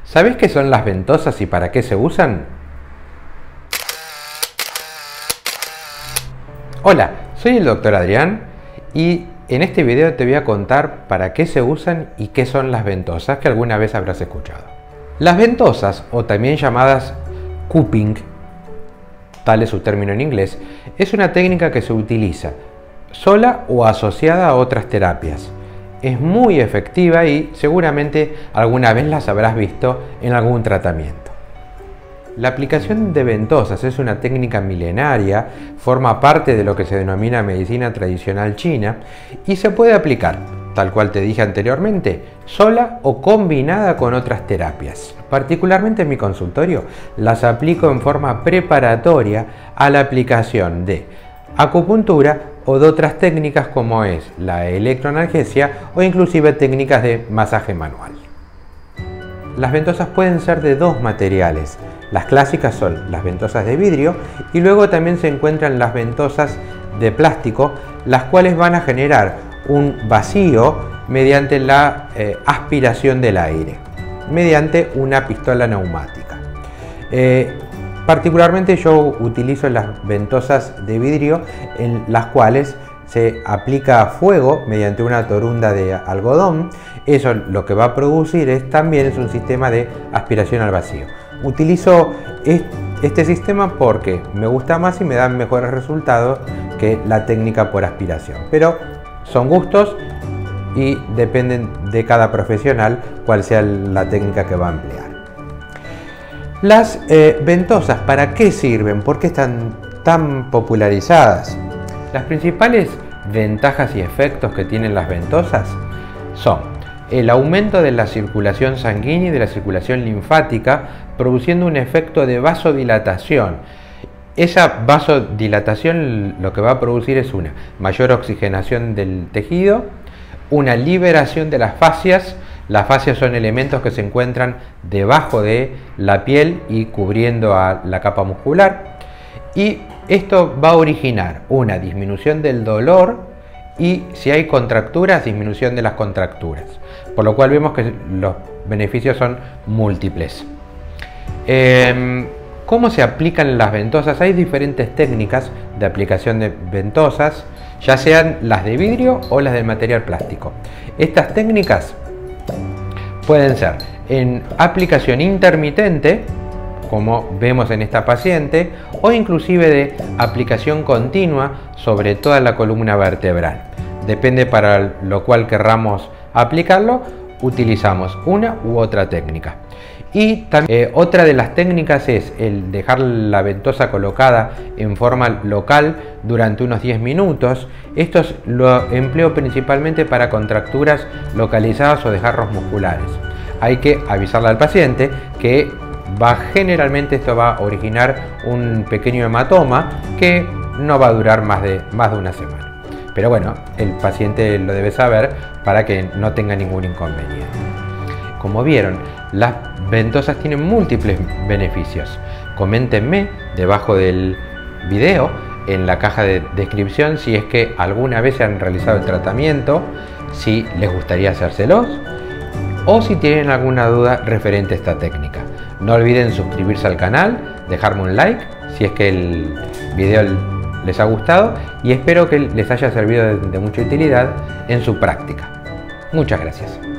¿Sabés qué son las ventosas y para qué se usan? Hola, soy el Dr. Adrián y en este video te voy a contar para qué se usan y qué son las ventosas que alguna vez habrás escuchado. Las ventosas, o también llamadas cupping, tal es su término en inglés, es una técnica que se utiliza sola o asociada a otras terapias. Es muy efectiva y seguramente alguna vez las habrás visto en algún tratamiento. La aplicación de ventosas es una técnica milenaria, forma parte de lo que se denomina medicina tradicional china y se puede aplicar, tal cual te dije anteriormente, sola o combinada con otras terapias. Particularmente en mi consultorio las aplico en forma preparatoria a la aplicación de acupuntura o de otras técnicas como es la electroanalgesia o inclusive técnicas de masaje manual. Las ventosas pueden ser de dos materiales. Las clásicas son las ventosas de vidrio y luego también se encuentran las ventosas de plástico, las cuales van a generar un vacío mediante la aspiración del aire, mediante una pistola neumática. Particularmente yo utilizo las ventosas de vidrio en las cuales se aplica fuego mediante una torunda de algodón. Eso lo que va a producir también es un sistema de aspiración al vacío. Utilizo este sistema porque me gusta más y me dan mejores resultados que la técnica por aspiración. Pero son gustos y dependen de cada profesional cuál sea la técnica que va a emplear. Las ventosas, ¿para qué sirven? ¿Por qué están tan popularizadas? Las principales ventajas y efectos que tienen las ventosas son el aumento de la circulación sanguínea y de la circulación linfática, produciendo un efecto de vasodilatación. Esa vasodilatación lo que va a producir es una mayor oxigenación del tejido, una liberación de las fascias. Las fascias son elementos que se encuentran debajo de la piel y cubriendo a la capa muscular. Y esto va a originar una disminución del dolor y, si hay contracturas, disminución de las contracturas. Por lo cual vemos que los beneficios son múltiples. ¿Cómo se aplican las ventosas? Hay diferentes técnicas de aplicación de ventosas, ya sean las de vidrio o las de material plástico. Estas técnicas pueden ser en aplicación intermitente, como vemos en esta paciente, o inclusive de aplicación continua sobre toda la columna vertebral. Depende para lo cual querramos aplicarlo, utilizamos una u otra técnica. Y también otra de las técnicas es el dejar la ventosa colocada en forma local durante unos 10 minutos. Esto lo empleo principalmente para contracturas localizadas o desgarros musculares. Hay que avisarle al paciente que generalmente esto va a originar un pequeño hematoma que no va a durar más de una semana. Pero bueno, el paciente lo debe saber para que no tenga ningún inconveniente. Como vieron, las ventosas tienen múltiples beneficios. Coméntenme debajo del video, en la caja de descripción, si es que alguna vez se han realizado el tratamiento, si les gustaría hacérselos o si tienen alguna duda referente a esta técnica. No olviden suscribirse al canal, dejarme un like si es que el video les ha gustado y espero que les haya servido de mucha utilidad en su práctica. Muchas gracias.